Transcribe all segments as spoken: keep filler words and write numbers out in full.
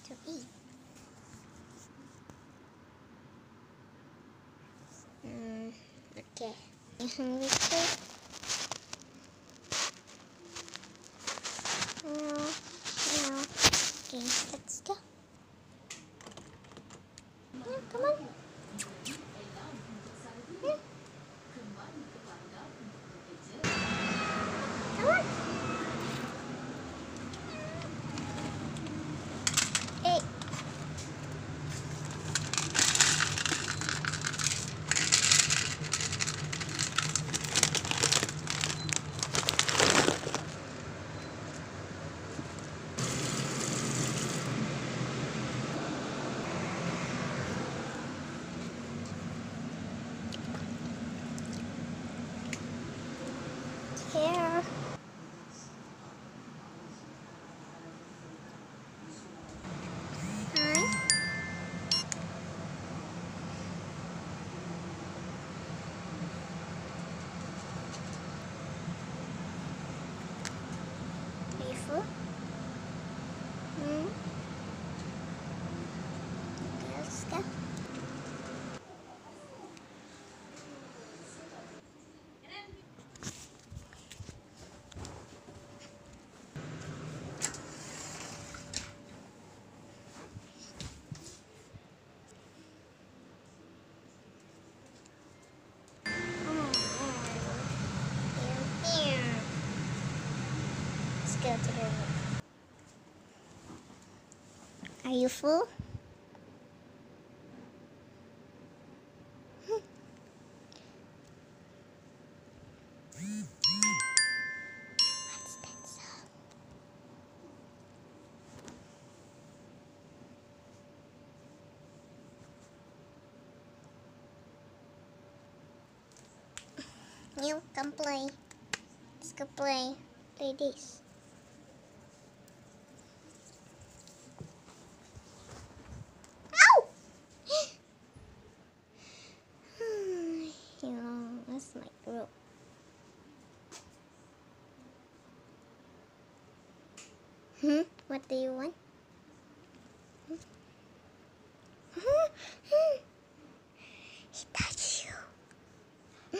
to eat. Mm, okay. You hungry too? No, no. Okay, let's go. Yeah, come on. Yeah. Come on. Hey. Here. Hi. Are you full? Hmm? Okay, let's go. Here. Let's go to the room. Are you full? Hmm. What's that sound? You come play. Let's go play. Play this. Ow! Yeah, that's my group. Hmm? What do you want? He touched you.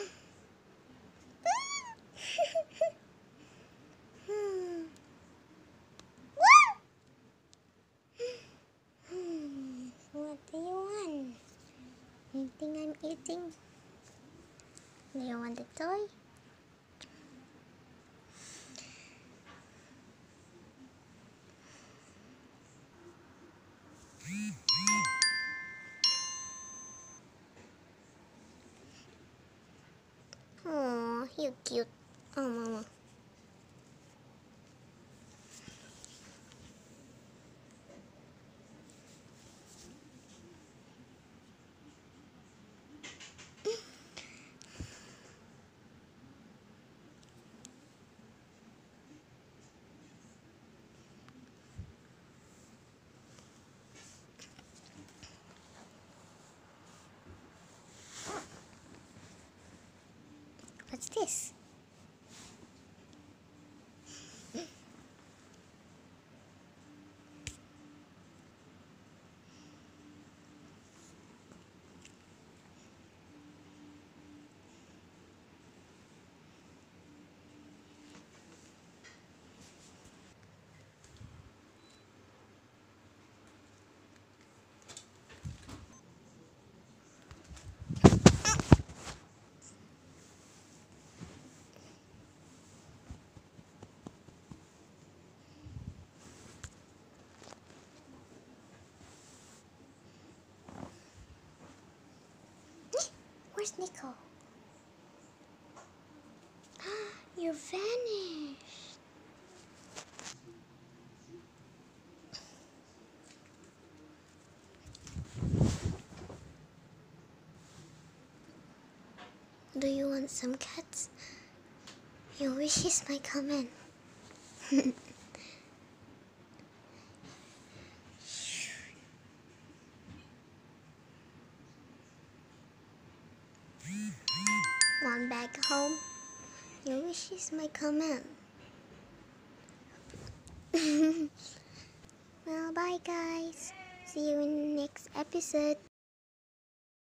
What do you want? You think I'm eating? Do you want the toy? Oh, you cute. Oh, mama. What's this? Where's Neko? You vanished. Do you want some cats? Your wish is my command. Want back home? Your wish is my command. Well, bye guys. See you in the next episode.